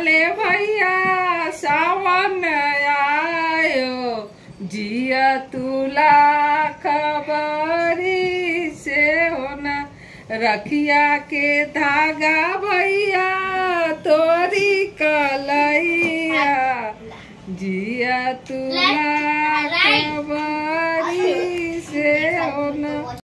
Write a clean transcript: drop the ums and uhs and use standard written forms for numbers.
ले भैया सावन आयो, जिया तुला खबरी से होना, रखिया के धागा भैया तोरी कलैया, जिया तुला खबरी से होना।